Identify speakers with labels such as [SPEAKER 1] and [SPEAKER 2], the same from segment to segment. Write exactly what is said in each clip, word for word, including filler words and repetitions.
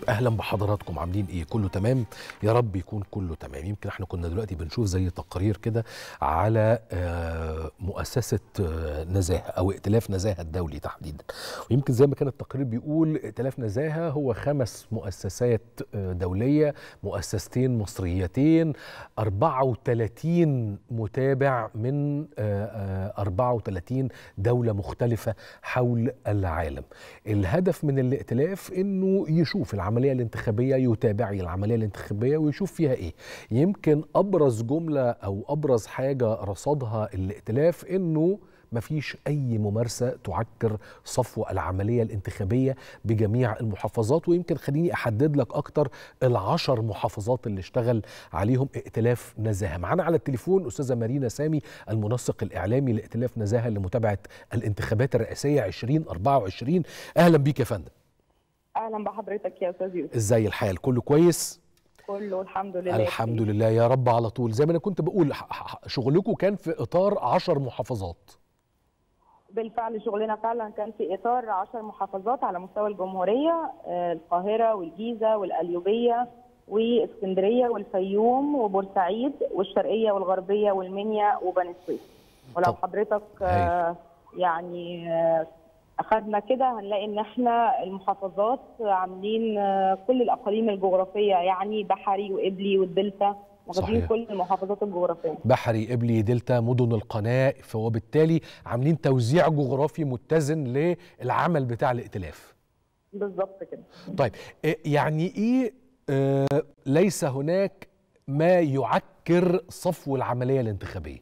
[SPEAKER 1] اهلا بحضراتكم، عاملين ايه؟ كله تمام؟ يا رب يكون كله تمام. يمكن احنا كنا دلوقتي بنشوف زي تقرير كده على مؤسسة نزاهة او ائتلاف نزاهة الدولي تحديدا، ويمكن زي ما كان التقرير بيقول ائتلاف نزاهة هو خمس مؤسسات دولية، مؤسستين مصريتين، أربعة وثلاثين متابع من أربعة وثلاثين دولة مختلفة حول العالم. الهدف من الائتلاف انه يشوف العمليه الانتخابيه، يتابع العمليه الانتخابيه ويشوف فيها ايه. يمكن ابرز جمله او ابرز حاجه رصدها الائتلاف انه مفيش أي ممارسة تعكر صفو العملية الانتخابية بجميع المحافظات. ويمكن خليني أحدد لك أكتر العشر محافظات اللي اشتغل عليهم ائتلاف نزاهة. معانا على التليفون أستاذة مارينا سامي، المنسق الإعلامي لائتلاف نزاهة لمتابعة الانتخابات الرئاسية ألفين وأربعة وعشرين. أهلا بيك يا فندم.
[SPEAKER 2] أهلا بحضرتك يا أستاذ يوسف.
[SPEAKER 1] إزاي الحال؟ كله كويس؟
[SPEAKER 2] كله الحمد لله.
[SPEAKER 1] الحمد لله يا رب على طول. زي ما أنا كنت بقول، شغلكم كان في إطار عشر محافظات.
[SPEAKER 2] بالفعل شغلنا فعلا كان في اطار عشر محافظات على مستوى الجمهوريه، القاهره والجيزه والقليوبيه واسكندريه والفيوم وبورسعيد والشرقيه والغربيه والمنيا وبني سويف. ولو حضرتك آه يعني آه اخذنا كده هنلاقي ان احنا المحافظات عاملين آه كل الاقاليم الجغرافيه، يعني بحري وقبلي والدلتا، واخدين كل المحافظات الجغرافيه،
[SPEAKER 1] بحري قبلي دلتا مدن القناه، وبالتالي عاملين توزيع جغرافي متزن للعمل بتاع الائتلاف.
[SPEAKER 2] بالظبط كده.
[SPEAKER 1] طيب يعني ايه آه ليس هناك ما يعكر صفو العمليه الانتخابيه؟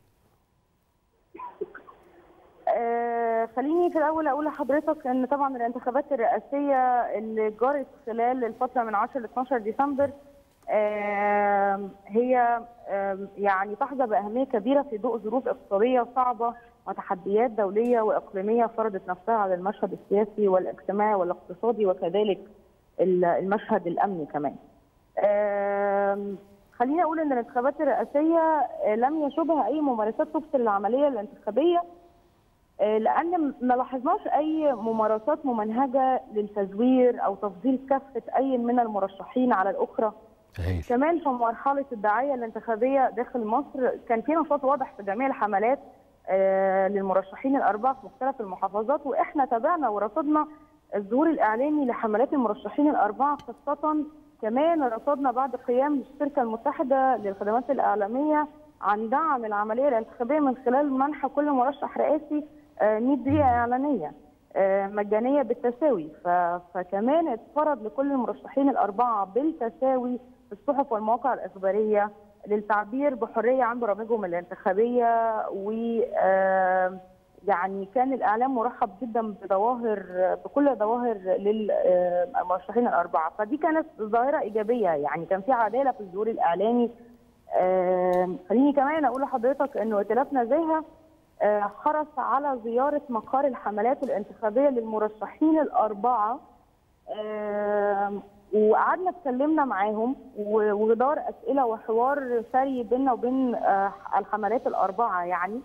[SPEAKER 2] آه خليني في الاول اقول لحضرتك ان طبعا الانتخابات الرئاسيه اللي جرت خلال الفتره من عشرة ل اثناشر ديسمبر آه هي آه يعني تحظى باهميه كبيره في ضوء ظروف اقتصاديه صعبه وتحديات دوليه واقليميه فرضت نفسها على المشهد السياسي والاجتماعي والاقتصادي وكذلك المشهد الامني كمان. آه خليني اقول ان الانتخابات الرئاسيه لم يشبه اي ممارسات تفصل العمليه الانتخابيه، لأن ما لاحظناش أي ممارسات ممنهجة للتزوير أو تفضيل كافة أي من المرشحين على الأخرى. هي. كمان في مرحلة الدعاية الانتخابية داخل مصر كان في نشاط واضح في جميع الحملات للمرشحين الأربعة في مختلف المحافظات، وإحنا تابعنا ورصدنا الظهور الإعلامي لحملات المرشحين الأربعة، خاصة كمان رصدنا بعد قيام الشركة المتحدة للخدمات الإعلامية عن دعم العملية الانتخابية من خلال منح كل مرشح رئاسي مئة دقيقة إعلانية مجانية بالتساوي، فكمان اتفرض لكل المرشحين الأربعة بالتساوي في الصحف والمواقع الإخبارية للتعبير بحرية عن برامجهم الانتخابية. و يعني كان الإعلام مرحب جدا بظواهر بكل ظواهر للمرشحين الأربعة، فدي كانت ظاهرة إيجابية، يعني كان في عدالة في الظهور الإعلامي. خليني كمان أقول لحضرتك إنه ائتلاف نزاهة حرص على زيارة مقر الحملات الانتخابية للمرشحين الأربعة، وقعدنا اتكلمنا معاهم ودار أسئلة وحوار سري بيننا وبين الحملات الأربعة يعني،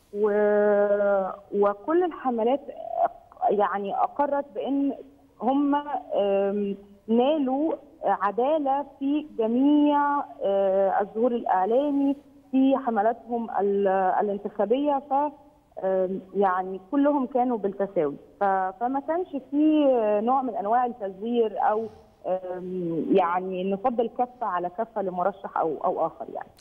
[SPEAKER 2] وكل الحملات يعني أقرت بأن هم نالوا عدالة في جميع الظهور الإعلامي في حملاتهم الانتخابيه، ف يعني كلهم كانوا بالتساوي، فما كانش في نوع من انواع التزوير او يعني نفضل كفه على كفه لمرشح او او اخر يعني.